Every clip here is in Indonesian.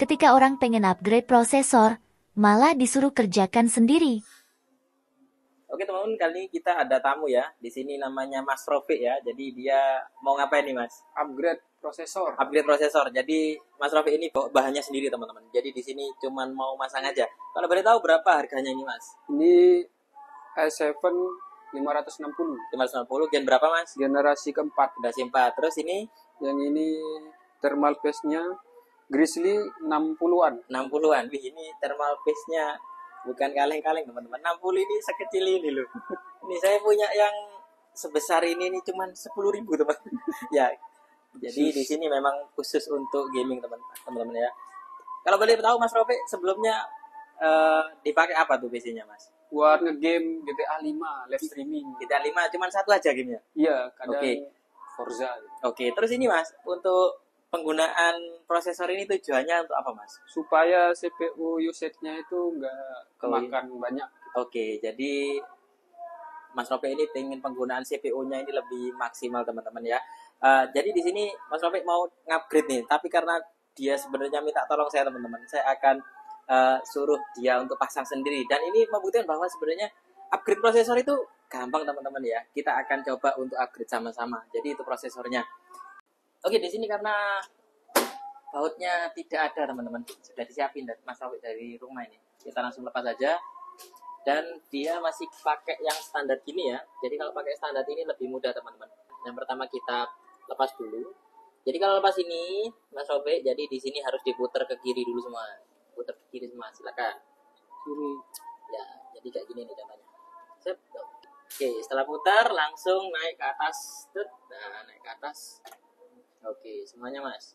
Ketika orang pengen upgrade prosesor, malah disuruh kerjakan sendiri. Oke teman-teman, kali ini kita ada tamu ya. Di sini namanya Mas Rofiq ya. Jadi dia mau ngapain nih Mas? Upgrade prosesor. Upgrade prosesor. Jadi Mas Rofiq ini bawa bahannya sendiri teman-teman. Jadi di sini cuman mau masang aja. Kalau boleh tahu berapa harganya ini Mas? Ini i7 560. 560 gen berapa Mas? Generasi keempat. Generasi 4. Terus ini Yang ini thermal paste-nya Grizzly 60-an. 60-an. Wih, ini thermal paste-nya bukan kaleng-kaleng teman-teman. 60 ini sekecil ini loh. Ini saya punya yang sebesar ini cuman 10.000 teman. Ya. Jadi di sini memang khusus untuk gaming teman-teman ya. Kalau boleh tahu Mas Rofiq sebelumnya dipakai apa tuh PC-nya Mas? Buat ngegame GTA 5 live streaming. GTA 5 cuman satu aja gamenya. Iya, kadang Oke. Forza. Oke, terus ini Mas, untuk penggunaan prosesor ini tujuannya untuk apa Mas? Supaya CPU usage-nya itu nggak kemakan banyak. Oke, jadi Mas Rofiq ini pengen penggunaan CPU-nya ini lebih maksimal teman-teman ya. Jadi di sini Mas Rofiq mau ngupgrade nih, tapi karena dia sebenarnya minta tolong saya teman-teman, saya akan suruh dia untuk pasang sendiri. Dan ini membuktikan bahwa sebenarnya upgrade prosesor itu gampang teman-teman ya. Kita akan coba untuk upgrade sama-sama. Jadi itu prosesornya. Oke, di sini karena bautnya tidak ada teman-teman, sudah disiapin Mas Rofiq dari rumah ini. Kita langsung lepas aja. Dan dia masih pakai yang standar gini ya. Jadi kalau pakai standar ini lebih mudah teman-teman. Yang pertama kita lepas dulu. Jadi kalau lepas ini Mas Rofiq, jadi di sini harus diputar ke kiri dulu semua. Putar ke kiri semua, silakan. Kiri. Ya, jadi kayak gini nih contohnya. Sip. Oke, setelah putar langsung naik ke atas. Nah, naik ke atas. Oke, semuanya Mas.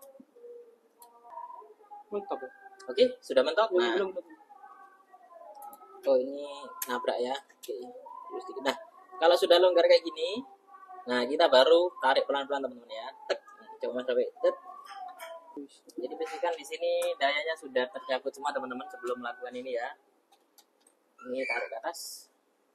Mantap ya. Oke, sudah mentok. Nah, Belum. oh ini nabrak ya. Oke, terus dikit. Nah, kalau sudah longgar kayak gini, nah kita baru tarik pelan-pelan teman-teman ya. Tek. Coba Mas Rofiq. Tek. Jadi pastikan di sini dayanya sudah tercabut semua teman-teman sebelum melakukan ini ya. Ini tarik ke atas.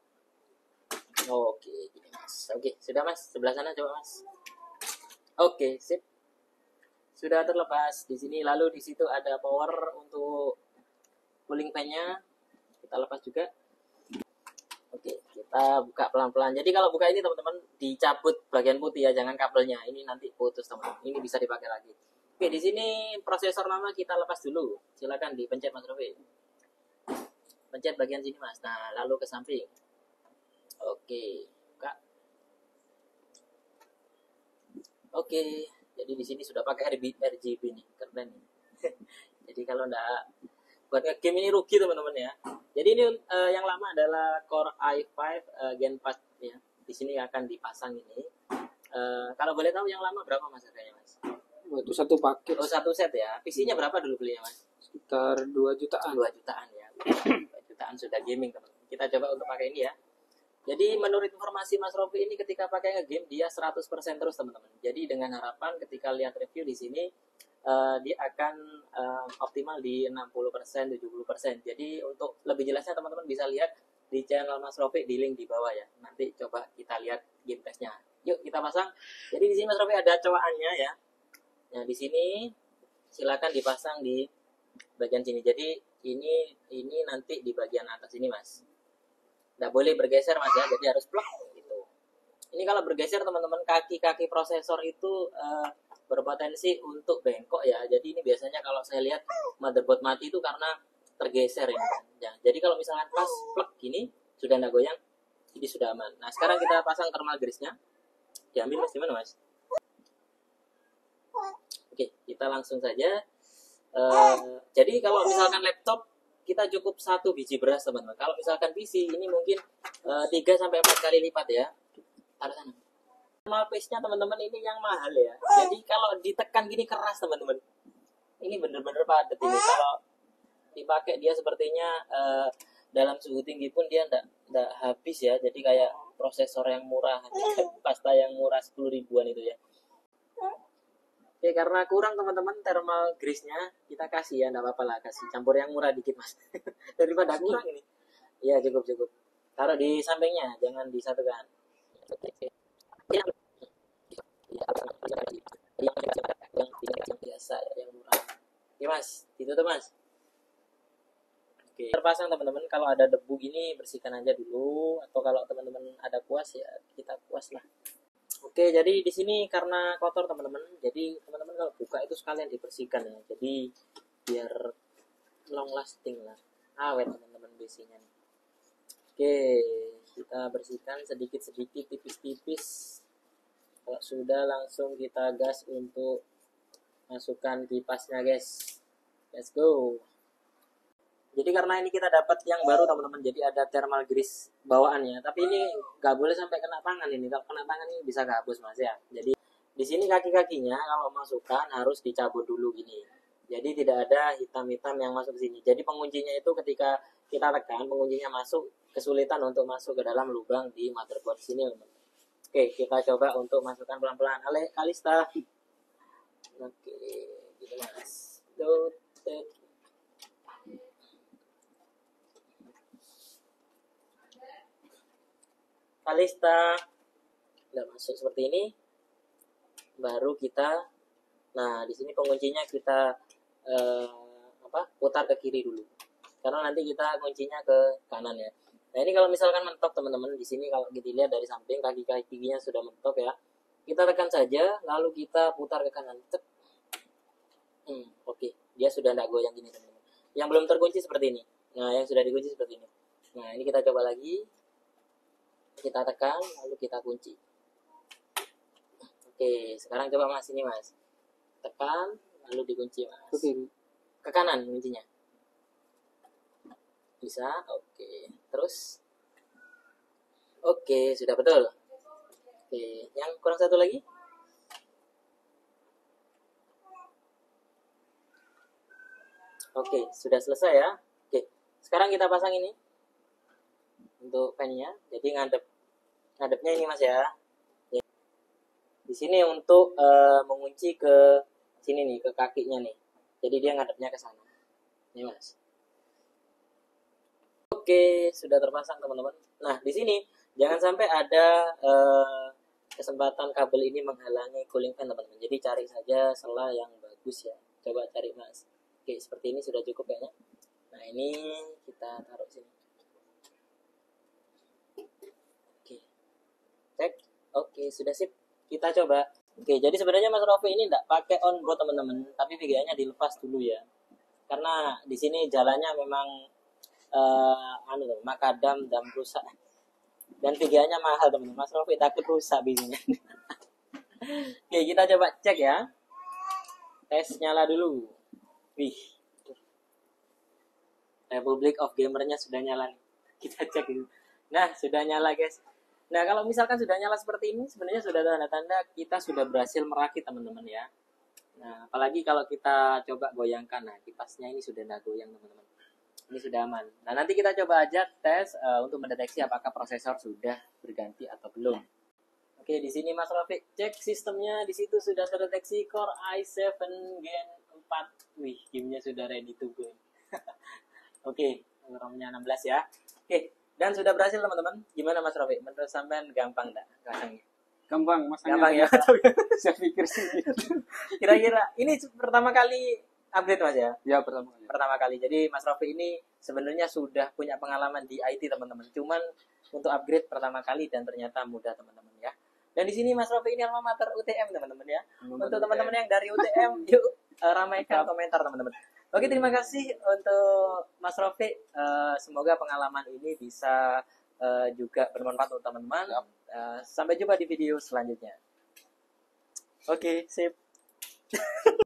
Oke, gini Mas. Oke, sudah Mas. Sebelah sana coba Mas. Oke, sip. Sudah terlepas di sini. Lalu di situ ada power untuk cooling fan-nya. Kita lepas juga. Oke, kita buka pelan-pelan. Jadi kalau buka ini teman-teman dicabut bagian putih ya, jangan kabelnya. Ini nanti putus teman-teman. Ini bisa dipakai lagi. Oke, di sini prosesor lama kita lepas dulu. Silakan dipencet Mas Rofiq. Pencet bagian sini Mas. Nah, lalu ke samping. Oke, buka. Oke, jadi di sini sudah pakai RGB nih, keren nih. Jadi kalau enggak buat game ini rugi teman-teman ya. Jadi ini yang lama adalah Core i5 Gen 4 ya. Di sini akan dipasang ini. Kalau boleh tahu yang lama berapa Mas harganya Mas? Itu satu paket. Oh, satu set ya. PC-nya berapa dulu belinya Mas? Sekitar 2 jutaan. 2 jutaan ya. 2 jutaan sudah gaming teman-teman. Kita coba untuk pakai ini ya. Jadi menurut informasi Mas Rofiq ini ketika pakai nge-game dia 100% terus teman-teman. Jadi dengan harapan ketika lihat review di sini dia akan optimal di 60%, 70%. Jadi untuk lebih jelasnya teman-teman bisa lihat di channel Mas Rofiq di link di bawah ya. Nanti coba kita lihat game testnya. Yuk kita pasang. Jadi di sini Mas Rofiq ada cowakannya ya. Nah di sini silakan dipasang di bagian sini. Jadi ini nanti di bagian atas ini Mas. Nggak boleh bergeser Mas ya, jadi harus plug gitu. Ini kalau bergeser teman-teman kaki-kaki prosesor itu berpotensi untuk bengkok ya. Jadi ini biasanya kalau saya lihat motherboard mati itu karena tergeser ini. Ya, jadi kalau misalkan pas plug gini sudah nggak goyang, ini sudah aman. Nah sekarang kita pasang thermal grease-nya. Diambil Mas, gimana Mas? Oke, kita langsung saja. Jadi kalau misalkan laptop kita cukup 1 biji beras teman-teman. Kalau misalkan PC ini mungkin 3 sampai 4 kali lipat ya. Taruh sana. Thermal paste-nya teman-teman ini yang mahal ya. Jadi kalau ditekan gini keras teman-teman. Ini bener-bener padat ini. Kalau dipakai dia sepertinya dalam suhu tinggi pun dia enggak habis ya. Jadi kayak prosesor yang murah, pasta yang murah 10 ribuan itu ya. Oke, karena kurang teman-teman thermal grease-nya, kita kasih ya, enggak apa-apa lah, kasih campur yang murah dikit Mas. Daripada kurang ini. Iya, cukup. Taruh di sampingnya, jangan disatukan. Yang biasa ya, yang murah. Oke mas, ditutup mas. Oke, terpasang teman-teman. Kalau ada debu gini bersihkan aja dulu, atau kalau teman-teman ada kuas ya kita kuas lah. Oke, jadi di sini karena kotor teman-teman, jadi teman-teman kalau buka itu sekalian dibersihkan ya. Jadi biar long lasting lah, awet teman-teman besinya. Oke, kita bersihkan sedikit-sedikit, tipis-tipis. Kalau sudah langsung kita gas untuk masukkan kipasnya guys. Let's go. Jadi karena ini kita dapat yang baru teman-teman, jadi ada thermal grease bawaannya. Tapi ini nggak boleh sampai kena tangan ini. Kalau kena tangan ini bisa gabus mas ya. Jadi di sini kaki-kakinya kalau masukkan harus dicabut dulu gini. Jadi tidak ada hitam-hitam yang masuk ke sini. Jadi penguncinya itu ketika kita tekan, penguncinya masuk, kesulitan untuk masuk ke dalam lubang di motherboard sini teman-teman. Oke, kita coba untuk masukkan pelan-pelan. Ale Kalista. Oke, gitu mas. Kalista udah masuk seperti ini, baru kita, nah di sini penguncinya kita putar ke kiri dulu, karena nanti kita kuncinya ke kanan ya. Nah ini kalau misalkan mentok teman-teman, di sini kalau kita lihat dari samping kaki-kakinya sudah mentok ya, kita tekan saja lalu kita putar ke kanan. Oke, dia sudah tidak goyang gini teman-teman. Yang belum terkunci seperti ini, nah yang sudah dikunci seperti ini. Nah ini kita coba lagi. Kita tekan lalu kita kunci. Oke, sekarang coba mas ini mas, tekan lalu dikunci mas. Ke kanan kuncinya bisa. Oke, terus oke, sudah betul. Oke, yang kurang satu lagi. Oke, sudah selesai ya. Oke, sekarang kita pasang ini untuk pennya. Jadi ngadepnya ini mas ya. Di sini untuk mengunci ke sini nih, ke kakinya nih. Jadi dia ngadepnya ke sana. Ini mas. Oke, sudah terpasang teman-teman. Nah di sini jangan sampai ada kesempatan kabel ini menghalangi cooling fan teman-teman. Jadi cari saja sela yang bagus ya. Coba cari mas. Oke, seperti ini sudah cukup kayaknya. Nah ini kita taruh sini. Cek. Oke, sudah sip. Kita coba. Oke, jadi sebenarnya Mas Rofi ini enggak pakai onboard teman-teman, tapi VGA-nya dilepas dulu ya. Karena di sini jalannya memang makadam dan rusak. Dan VGA-nya mahal teman-teman. Mas Rofi takut rusak bijinya. Oke, kita coba cek ya. Tes nyala dulu. Wih. Republic of Gamer-nya sudah nyala nih. Kita cek dulu. Nah, sudah nyala guys. Nah, kalau misalkan sudah nyala seperti ini, sebenarnya sudah tanda-tanda kita sudah berhasil merakit teman-teman ya. Nah, apalagi kalau kita coba goyangkan, nah kipasnya ini sudah tidak goyang teman-teman. Ini sudah aman. Nah, nanti kita coba aja tes untuk mendeteksi apakah prosesor sudah berganti atau belum. Oke, di sini Mas Rafiq cek sistemnya, di situ sudah terdeteksi Core i7 Gen 4. Wih, gamenya sudah ready to go. Oke, RAM-nya 16 ya. Oke. Dan sudah berhasil teman-teman. Gimana Mas Rafiq? Menurut sampean gampang enggak rasanya? Gampang, masanya Gampang ya. Saya pikir sih. Kira-kira ini pertama kali upgrade Mas ya? Ya, pertama kali. Pertama kali. Jadi Mas Rafiq ini sebenarnya sudah punya pengalaman di IT teman-teman. Cuman untuk upgrade pertama kali dan ternyata mudah teman-teman ya. Dan di sini Mas Rafiq ini alma mater UTM teman-teman ya. Untuk teman-teman yang dari UTM, yuk ramaikan komentar teman-teman. Oke, terima kasih untuk Mas Rofiq. Semoga pengalaman ini bisa juga bermanfaat untuk teman-teman. Sampai jumpa di video selanjutnya. Oke, sip.